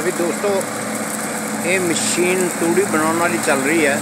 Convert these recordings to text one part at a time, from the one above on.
भी दोस्तों ये मशीन तूड़ी बनाने वाली चल रही है।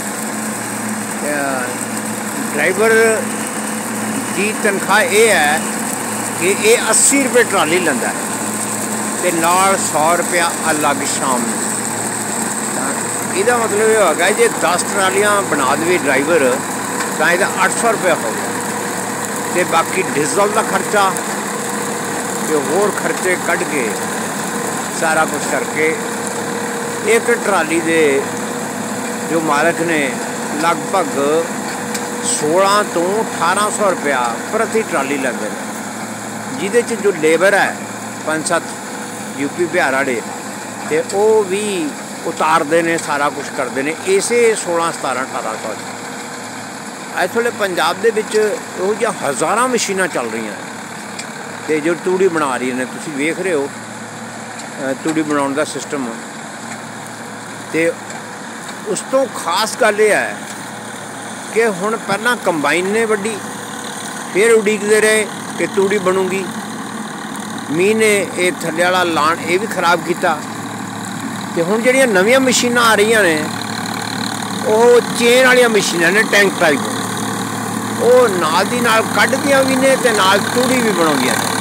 ड्राइवर की तनख्वाह ये है कि ये 80 रुपये ट्राली लेंदा है ते नाल 100 रुपया अलग शाम में। इसका मतलब ये होगा जे 10 ट्रालियां बना दे ड्राइवर तो यदा 800 रुपया हो गया। तो बाकी डीजल का खर्चा तो होर खर्चे कढ़ के सारा कुछ करके एक ट्राली दे जो मालक ने लगभग 16 तो 1800 रुपया प्रति ट्राली लेंदे ने, जिहदे च जो लेबर है 5-7 यूपी बिहार वाले तो वह भी उतारते हैं, सारा कुछ करते हैं इसे 16-17-1800। इस वे पंजाब दे विच इहो जिहा हज़ारां मशीनां चल रही हैं तो जो तूड़ी बना रही ने, तुसीं वेख रहे हो तूड़ी बनाने का सिस्टम। तो उस तो खास गल यह है कि हुण पहलां कंबाइन ने वड्डी, फिर उड़ीकते रहे कि तूड़ी बनूगी। मीह ने यह थल्ले वाला लाण ये भी खराब किया। तो हुण जिहड़ियां नवीं मशीनां आ रही ने वो चेन वाली मशीनां ने, टैंक टाइप, वो नाल दी नाल कढ़दियां भी ने ते नाल तूड़ी भी बनाउंदियां ने।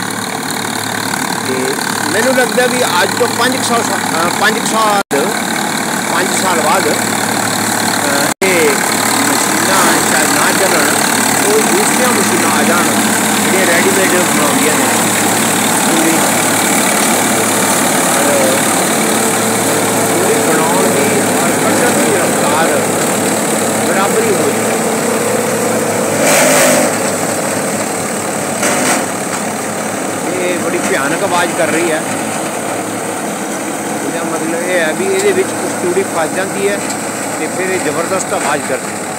ते मैनूं लगदा भी अज तो 5 साल बाद ये मशीनां शायद ना चलन, तो दूसरियां मशीनां आ जान जिहड़ियां रेडीमेड बनाउंदियां ने तूड़ी। तूड़ी बनाउण दी और कढ़ण दी रफ्तार बराबरी हो जाए। ये बड़ी भयानक आवाज़ कर रही है। इसका मतलब ये है भी ये कुछ तूड़ी फस जाती है तो फिर ये जबरदस्त आवाज़ करती है।